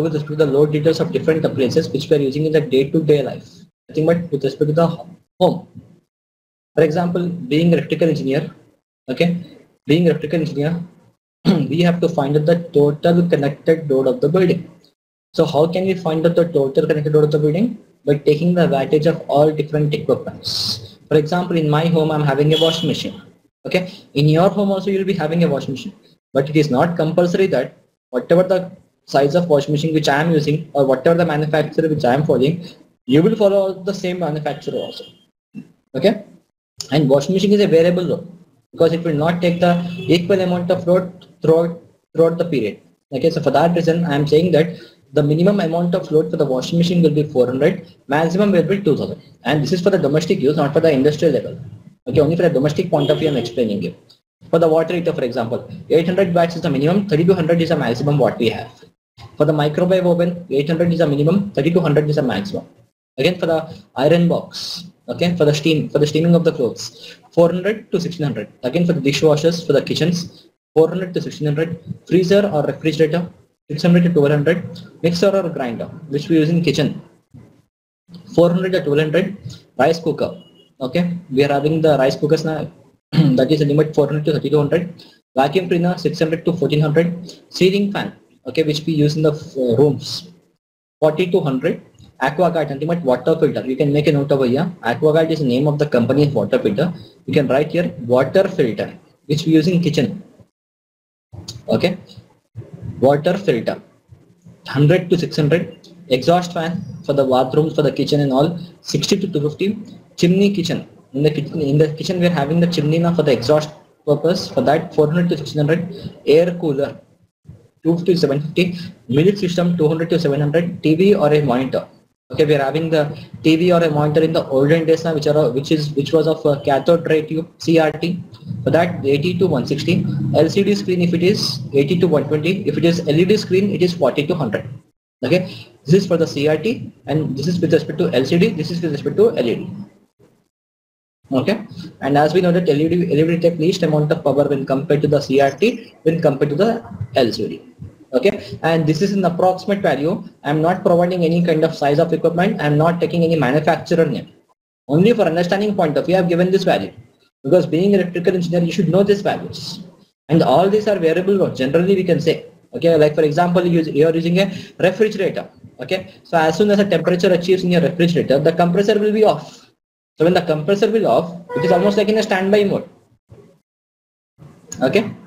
with respect to the load details of different appliances which we are using in the day-to-day life. Nothing but with respect to the home. For example, being a electrical engineer, okay, being a electrical engineer, we have to find out the total connected load of the building. So how can we find out the total connected load of the building? By taking the wattage of all different equipments. For example, in my home, I'm having a washing machine. Okay, in your home also you'll be having a washing machine, but it is not compulsory that whatever the size of washing machine which I am using or whatever the manufacturer which I am following, you will follow the same manufacturer also. Okay, and washing machine is a variable load because it will not take the equal amount of load throughout the period. Okay, so for that reason, I am saying that the minimum amount of load for the washing machine will be 400, maximum will be 2000, and this is for the domestic use, not for the industrial level. Okay, only for the domestic point of view I am explaining you. For the water heater, for example, 800 watts is the minimum, 3200 is the maximum what we have. For the microwave oven, 800 is the minimum, 3200 is the maximum. Again, for the iron box, okay, for the steaming of the clothes, 400 to 1600. Again, for the dishwashers, for the kitchens, 400 to 1600. Freezer or refrigerator, 600 to 1200. Mixer or grinder, which we use in kitchen, 400 to 1200. Rice cooker, okay, we are having the rice cookers now. That is a limit 400 to 3200. Vacuum cleaner 600 to 1400. Ceiling fan, okay, which we use in the rooms, 40 to 100. Aquaguard, nothing but water filter. You can make a note over here. Aquaguard is the name of the company's water filter. You can write here water filter, which we use in kitchen. Okay, water filter, 100 to 600. Exhaust fan for the bathrooms, for the kitchen and all, 60 to 250. Chimney kitchen. In the kitchen we are having the chimney now for the exhaust purpose. For that, 400 to 1600. Air cooler, 250 to 750. Milk system, 200 to 700. TV or a monitor. Okay, we are having the TV or a monitor in the olden days now, which was of cathode ray tube, CRT. For that, 80 to 160. LCD screen, if it is 80 to 120. If it is LED screen, it is 40 to 100. Okay, this is for the CRT, and this is with respect to LCD. This is with respect to LED. Okay, and as we know that LED take least amount of power when compared to the CRT, when compared to the LCD. Okay, and this is an approximate value. I am not providing any kind of size of equipment. I am not taking any manufacturer name. Only for understanding point of view, I have given this value, because being an electrical engineer, you should know these values, and all these are variable load. Generally, we can say, okay, like for example, you are using a refrigerator. Okay, so as soon as the temperature achieves in your refrigerator, the compressor will be off. So when the compressor will off, it is almost like in a standby mode. Okay,